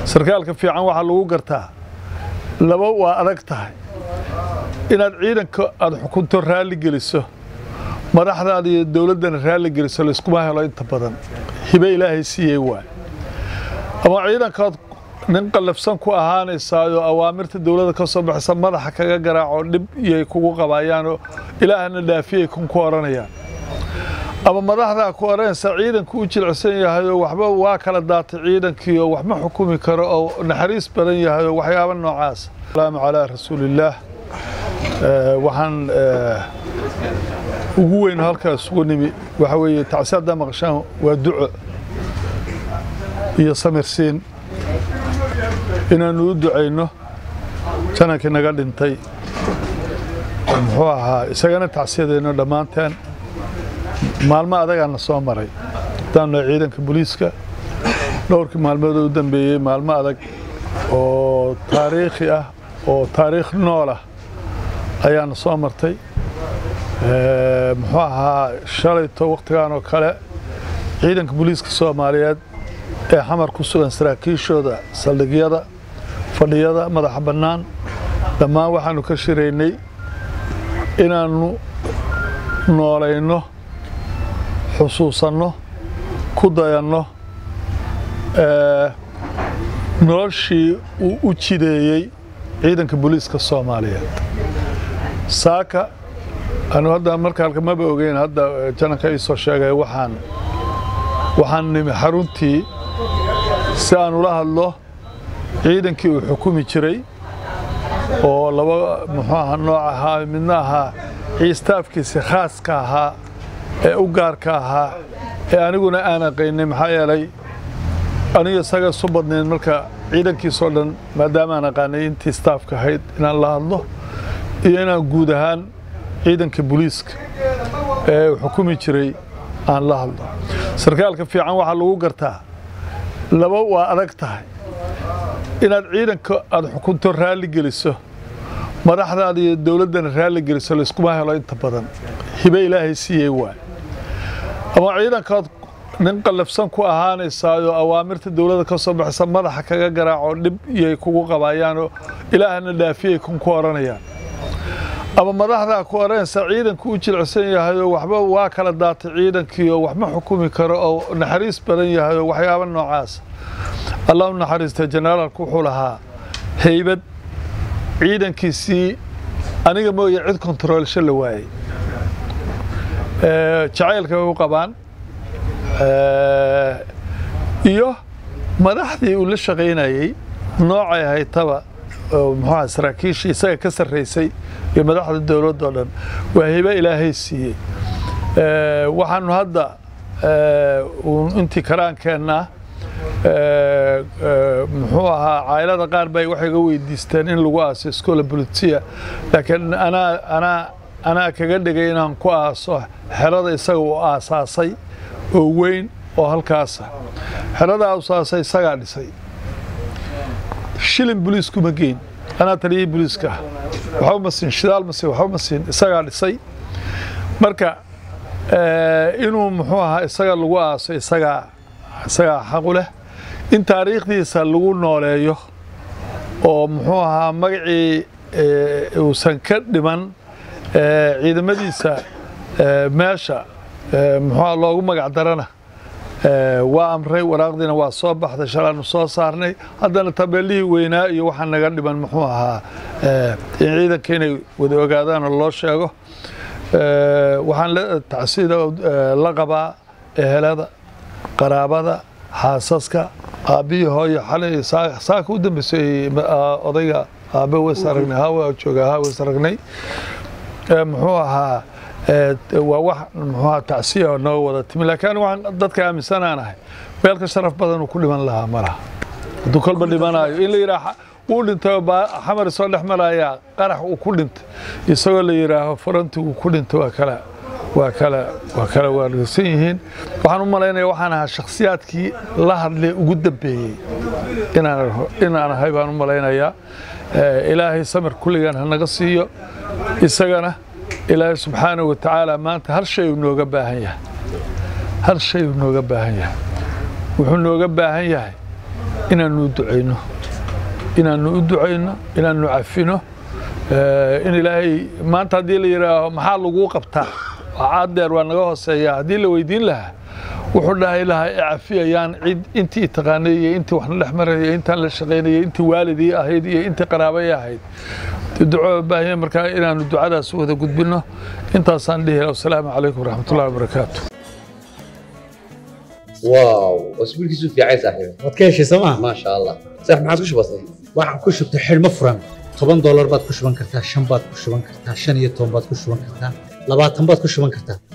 sarkaalka fiican waxa lagu gartaa laba waa adag tahay inaad ciidanka aad xukunto raali geliso madaxdaada iyo dawladana raali geliso la isku helo inta badan hibe ilaahay siiyay waa ama ciidanka nin qalafsan ku ahaanaysayo awaamirta dawladda ka soo baxaysa madaxa kaga garaaco dib iyo kugu qabayaan ilaahna dhaafiyay ku oranayaan ama madaxda ku oranaysa ciidanku u jilcsan yahay waxba waa kala daatay ciidankii oo wax ma xukumi karo oo naxariis badan yahay waxyaabo noocaas salaamu calaa rasuulillaah waxaan ugu weyn halkaas ugu nimi waxa weeye tacsiida maqshaan waa duco iyo samirsiin inaanu u duceyno janankii naga dhintay muxuu ahaa isagana tacsiyadeeno dhammaanteen maalmo adagaana soo maray haddaanu ciidanka booliiska dhowrkii maalmood u dambeeyey maalmo adag oo taariikhi ah oo taariikh nool ah ayaana soo martay muxuu ahaa shalayto waqtigan oo kale ciidanka booliiska Soomaaliyeed ee xamar ku sugan saraakiishooda saldhigyada fadhiyada madaxa bannaan dhammaan waxaanu ka shireynay inaanu noolayno xusuusanno ku dayanno noloshii uu u jideeyey ciidanka booliiska Soomaaliyeed saaka anu hadda markaa maba ogeyn hadda jananka ii soo sheegay waxaan nimi xaruntii si aan ula hadlo ciidankii uu xukumi jiray oo laba muxuu ahaa nooc ahaa midna ahaa istaafkiisa khaaska ahaa ee u gaarka ahaa ee aniguna aan aqoonay maxaa yeelay aniga isaga soo badnayn marka ciidankiisoo dhan maadaama aan aqaanay intii staafka ahayd inaan la hadlo iyo inaan guud ahaan ciidanka booliiska ee xukumi jiray aan la hadlo sarkaalka fiican waxa lagu gartaa laba waa adag tahay inaad ciidanka aad xukunto raali geliso madaxdaada iyo dawladana raali geliso la isku helo inta badan hibe ilaahay siiyay waa ama ciidanka nin qalafsan ku ahaanaysayo awaamirta dawladda ka soo baxaysa madaxa kaga garaaco dib iyo kugu qabayaan ilaahna dhaafiyay ku oranayaan ama madaxda ku oranaysa ciidanku u jilcsan yahay waxba waa kala daatay ciidankii oo wax ma xukumi karo oo naxariis badan yahay waxyaabo noocaas Allah naxariista generaalku wuxuu lahaa haybad ciidankiisii aniga mooyay cid controlsha la waayay jacaylka uu qabaan iyo madaxdii uu la shaqeynayay noocay haytaba muxuu saraakiishii isaga ka sareysay iyo madaxda dawladda dhan waa hibe ilaahay siiyay waxaanu hadda intii karaankeenna muxuu ahaa caylada qaar bay waxay ga weydiisteen in lagu aaso iskoola bulitiya laakiin ana kaga dhigay inaan ku aaso xerada isaga uu aasaasay oo weyn oo halkaas xerada aasaasay isaga dhisay shilin booliisku ma geyn ana taliyay booliiska waxa ma siin shidaal waxa ma siin isaga dhisay marka inuu muxuu ahaa isaga lagu aaso isaga xaq u leh in taariikhdiisa lagu nooleeyo oo muxuu ahaa magacii uusan ka dhiman ciidamadiisa meesha muxuu loogu magac darana waa amray waraaqdiina waa soo baxday shalaanu soo saarnay haddana tabeelihii weynaa iyo waxa naga dhiman muxuu ahaa ciidanka inay wada ogaadaan oo loo sheego waxaan la tacsiida la qabaa ehelada qaraabada xaasaska aabiyo hooyo xalay saaka u dambeysay odayga aabe wees aragnay hawa jooga hawa wees aragnay muxuu ahaa waa wax muxuu ahaa tacsiya oo noo wada timi laakiin waxaan dadka aaminsanaanahay beelka sharaf badan uu ku dhiman lahaa malaha hadduu kolba dhimanayo in la yidhaaha wuu dhintay xamar soo dhex maraya qarax uu ku dhintay isagoo la yidhaaho furanti uu ku dhintay waa kala waarsan yihiin waxaan u maleynayaa waxaan ahaa shakhsiyaadkii la hadlay ugu dambeeyay inaan ahay baan u maleynayaa ilaahay samir kulligan hanaga siiyo isagana ilaahay subxaanahu wa tacaala maanta hal shay uu nooga baahan yahay wuxuu nooga baahan yahay inaanu duceyno inaanu cafino in ilaahay maanta haddii la yidhaaho maxaa lagu qabtaa caaddeer waa naga hooseeya haddii la weydiin lahaa wuxuu dhahay lahaa cafiyayaan cid intii taqaanay iyo intii waxna dhex marayay intaan la shaqaynayay intii waalidii ahayd iyo intii qaraabay ahayd duco baahiye markaa inaanu ducadaas wada gudbino intaasaan dhihi assalaamu calaykum waraxmatullahi wabarakaatu واو اسبوع كيسو في عايز صاحبي wadkeeshi sama ما شاء الله صح ما عادش بسيط waxaan ku shubtay xilmo furan $10 baad ku shuban kartaa 5 baad ku shuban kartaa 5 iyo 10 baad ku shuban kartaa 20 baad ku shuban kartaa